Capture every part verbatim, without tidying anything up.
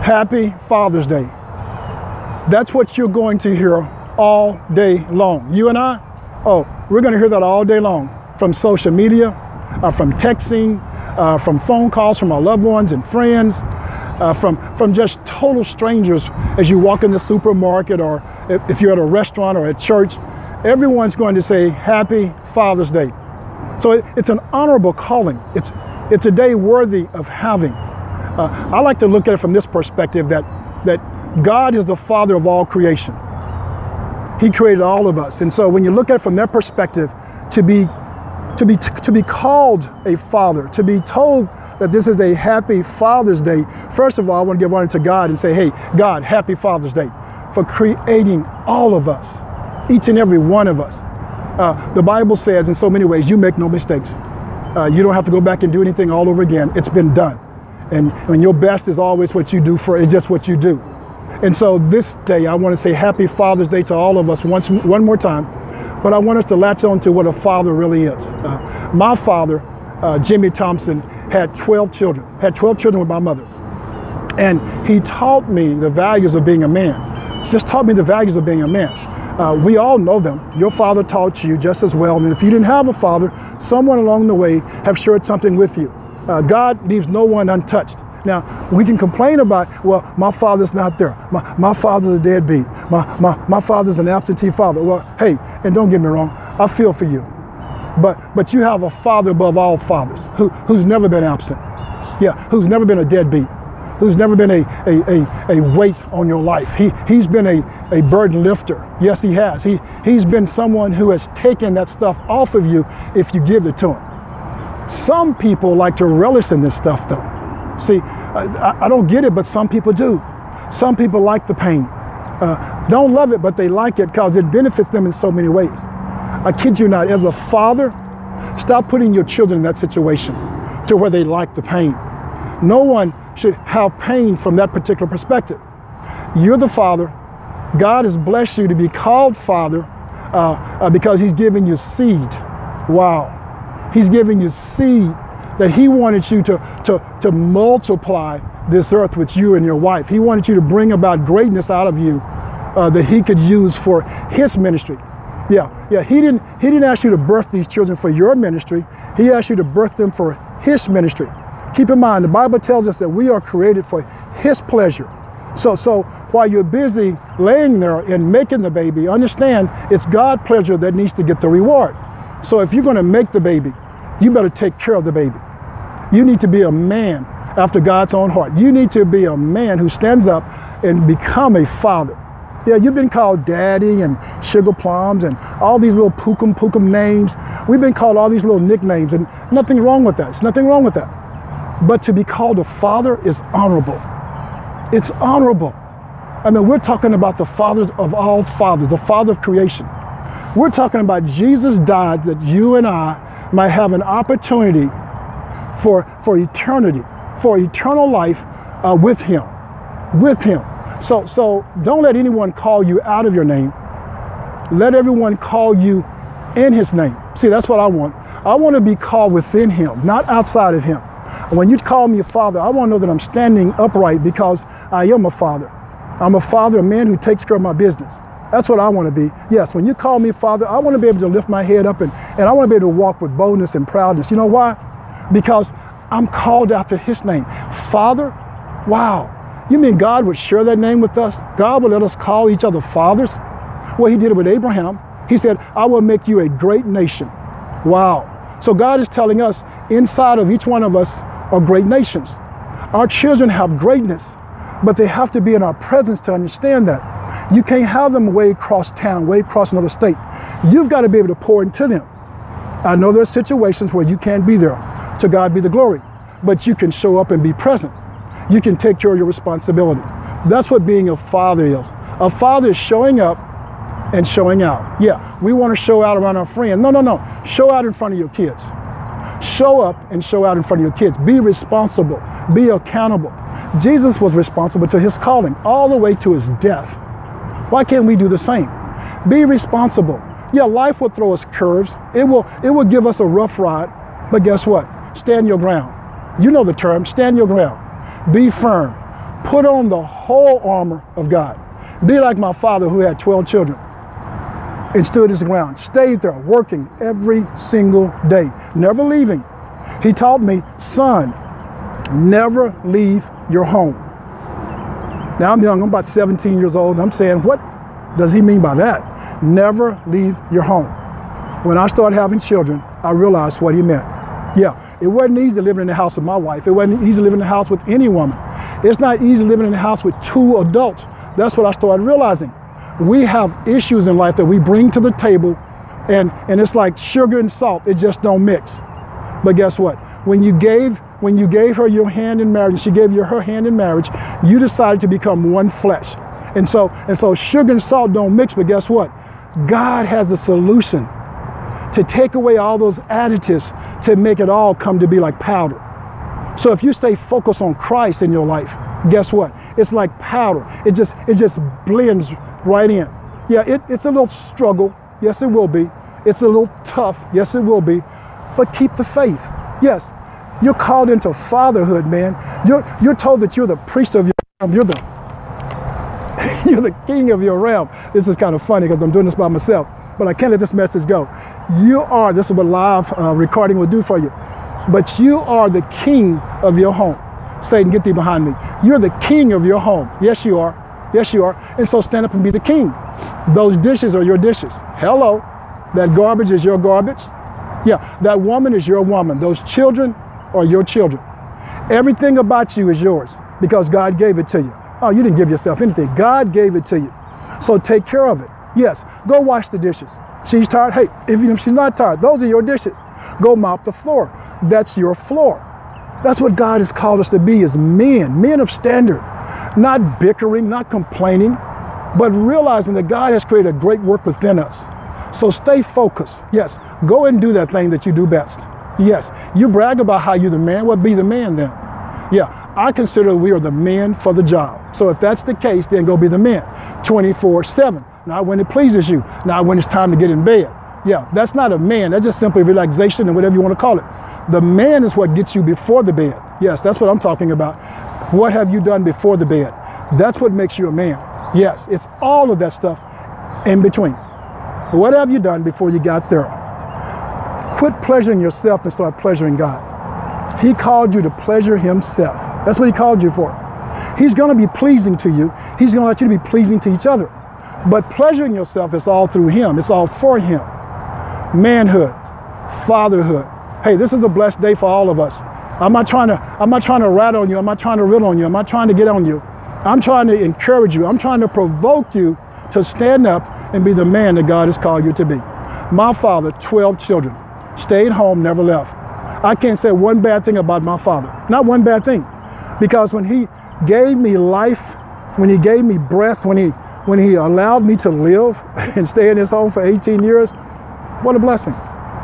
Happy Father's Day. That's what you're going to hear all day long. You and I, oh, we're going to hear that all day long from social media, uh, from texting, uh, from phone calls from our loved ones and friends, uh, from, from just total strangers as you walk in the supermarket, or if, if you're at a restaurant or at church. Everyone's going to say Happy Father's Day. So it, it's an honorable calling. It's, it's a day worthy of having. Uh, I like to look at it from this perspective, that, that God is the Father of all creation. He created all of us. And so when you look at it from that perspective, to be, to be, to be called a father, to be told that this is a Happy Father's Day, first of all, I want to give honor to God and say, hey, God, Happy Father's Day for creating all of us, each and every one of us. Uh, the Bible says in so many ways, you make no mistakes. Uh, you don't have to go back and do anything all over again. It's been done. And, and your best is always what you do for, it's just what you do. And so this day, I want to say Happy Father's Day to all of us once, one more time. But I want us to latch on to what a father really is. Uh, my father, uh, Jimmy Thompson, had twelve children, had twelve children with my mother. And he taught me the values of being a man. Just taught me the values of being a man. Uh, we all know them. Your father taught you just as well. And if you didn't have a father, someone along the way have shared something with you. Uh, God leaves no one untouched. Now, we can complain about, well, my father's not there. My, my father's a deadbeat. My, my, my father's an absentee father. Well, hey, and don't get me wrong, I feel for you. But, but you have a father above all fathers who, who's never been absent. Yeah, who's never been a deadbeat, who's never been a, a, a, a weight on your life. He, he's been a, a burden lifter. Yes, he has. He, he's been someone who has taken that stuff off of you if you give it to him. Some people like to relish in this stuff, though. See, I, I don't get it, but some people do. Some people like the pain. Uh, don't love it, but they like it because it benefits them in so many ways. I kid you not, as a father, stop putting your children in that situation to where they like the pain. No one should have pain from that particular perspective. You're the father. God has blessed you to be called father uh, uh, because he's given you seed. Wow. He's given you seed that he wanted you to, to, to multiply this earth with you and your wife. He wanted you to bring about greatness out of you uh, that he could use for his ministry. Yeah, yeah. He didn't, he didn't ask you to birth these children for your ministry. He asked you to birth them for his ministry. Keep in mind, the Bible tells us that we are created for his pleasure. So, so while you're busy laying there and making the baby, understand it's God's pleasure that needs to get the reward. So if you're going to make the baby, you better take care of the baby. You need to be a man after God's own heart. You need to be a man who stands up and become a father. Yeah, you've been called daddy and sugar plums and all these little pookum pookum names. We've been called all these little nicknames, and nothing wrong with that. There's nothing wrong with that. But to be called a father is honorable. It's honorable. I mean, we're talking about the fathers of all fathers, the father of creation. We're talking about Jesus died that you and I might have an opportunity for, for eternity, for eternal life uh, with him, with him. So, so don't let anyone call you out of your name. Let everyone call you in his name. See, that's what I want. I want to be called within him, not outside of him. When you call me a father, I want to know that I'm standing upright because I am a father. I'm a father, a man who takes care of my business. That's what I want to be. Yes, when you call me father, I want to be able to lift my head up and, and I want to be able to walk with boldness and proudness. You know why? Because I'm called after his name. Father? Wow. You mean God would share that name with us? God would let us call each other fathers? Well, he did it with Abraham. He said, I will make you a great nation. Wow. So God is telling us inside of each one of us are great nations. Our children have greatness, but they have to be in our presence to understand that. You can't have them way across town, way across another state. You've got to be able to pour into them. I know there are situations where you can't be there. To God be the glory. But you can show up and be present. You can take care of your responsibilities. That's what being a father is. A father is showing up and showing out. Yeah, we want to show out around our friends. No, no, no. Show out in front of your kids. Show up and show out in front of your kids. Be responsible. Be accountable. Jesus was responsible to his calling all the way to his death. Why can't we do the same? Be responsible. Yeah, life will throw us curves. It will, it will give us a rough ride. But guess what? Stand your ground. You know the term, stand your ground. Be firm. Put on the whole armor of God. Be like my father who had twelve children and stood his ground, stayed there working every single day, never leaving. He taught me, son, never leave your home. Now I'm young, I'm about seventeen years old, and I'm saying, what does he mean by that? Never leave your home. When I started having children, I realized what he meant. Yeah, it wasn't easy living in the house with my wife. It wasn't easy living in the house with any woman. It's not easy living in the house with two adults. That's what I started realizing. We have issues in life that we bring to the table, and, and it's like sugar and salt. It just don't mix. But guess what? When you gave when you gave her your hand in marriage, she gave you her hand in marriage, you decided to become one flesh. And so, and so sugar and salt don't mix, but guess what? God has a solution to take away all those additives to make it all come to be like powder. So if you stay focused on Christ in your life, guess what? It's like powder. It just it just blends right in. Yeah, it, it's a little struggle. Yes, it will be. It's a little tough. Yes, it will be. But keep the faith. Yes, you're called into fatherhood, man. You're you're told that you're the priest of your realm. You're the you're the king of your realm. This is kind of funny because I'm doing this by myself, but I can't let this message go. You are, this is what live uh, recording will do for you, but you are the king of your home. Satan, get thee behind me. You're the king of your home. Yes, you are. Yes, you are. And so stand up and be the king. Those dishes are your dishes. Hello. That garbage is your garbage. Yeah, that woman is your woman. Those children are your children. Everything about you is yours because God gave it to you. Oh, you didn't give yourself anything. God gave it to you. So take care of it. Yes, go wash the dishes. She's tired. Hey, if she's not tired, those are your dishes. Go mop the floor. That's your floor. That's what God has called us to be as men, men of standard, not bickering, not complaining, but realizing that God has created a great work within us. So stay focused. Yes, go and do that thing that you do best. Yes, you brag about how you're the man. Well, be the man then. Yeah, I consider we are the men for the job. So if that's the case, then go be the man twenty-four seven. Not when it pleases you, not when it's time to get in bed. Yeah, that's not a man. That's just simply relaxation and whatever you want to call it. The man is what gets you before the bed. Yes, that's what I'm talking about. What have you done before the bed? That's what makes you a man. Yes, it's all of that stuff in between. What have you done before you got there? Quit pleasuring yourself and start pleasuring God. He called you to pleasure himself. That's what he called you for. He's going to be pleasing to you. He's going to let you to be pleasing to each other. But pleasuring yourself is all through him. It's all for him. Manhood, fatherhood. Hey, this is a blessed day for all of us. I'm not trying to, I'm not trying to rat on you. I'm not trying to riddle on you. I'm not trying to get on you. I'm trying to encourage you. I'm trying to provoke you to stand up and be the man that God has called you to be. My father, twelve children, stayed home, never left. I can't say one bad thing about my father. Not one bad thing. Because when he gave me life, when he gave me breath, when he when he allowed me to live and stay in his home for eighteen years, what a blessing.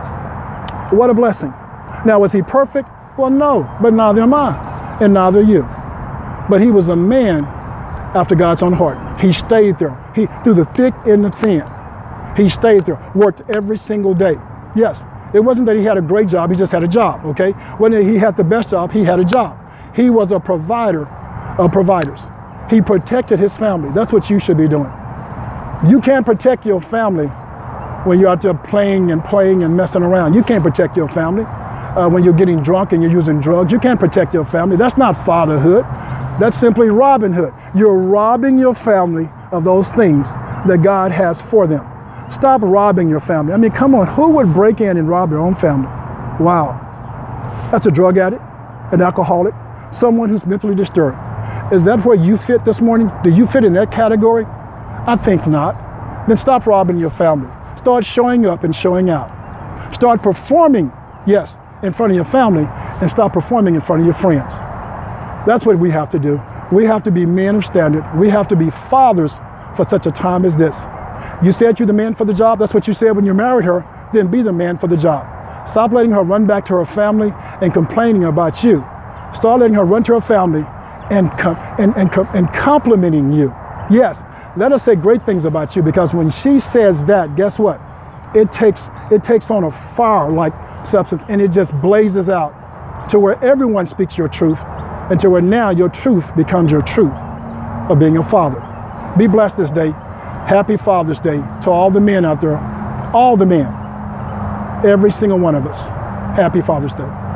What a blessing. Now, was he perfect? Well, no, but neither am I, and neither are you. But he was a man after God's own heart. He stayed there. He, through the thick and the thin, he stayed there, worked every single day. Yes, it wasn't that he had a great job, he just had a job, okay? When he had the best job, he had a job. He was a provider of providers. He protected his family. That's what you should be doing. You can't protect your family when you're out there playing and playing and messing around. You can't protect your family uh, when you're getting drunk and you're using drugs. You can't protect your family. That's not fatherhood. That's simply Robin Hood. You're robbing your family of those things that God has for them. Stop robbing your family. I mean, come on, who would break in and rob their own family? Wow. That's a drug addict, an alcoholic, someone who's mentally disturbed. Is that where you fit this morning? Do you fit in that category? I think not. Then stop robbing your family. Start showing up and showing out. Start performing, yes, in front of your family, and stop performing in front of your friends. That's what we have to do. We have to be men of standard. We have to be fathers for such a time as this. You said you're the man for the job. That's what you said when you married her. Then be the man for the job. Stop letting her run back to her family and complaining about you. Start letting her run to her family and, com and, and, com and complimenting you. Yes, let her say great things about you, because when she says that, guess what? It takes, it takes on a fire-like substance, and it just blazes out to where everyone speaks your truth. until where now your truth becomes your truth of being a father. Be blessed this day. Happy Father's Day to all the men out there, all the men, every single one of us. Happy Father's Day.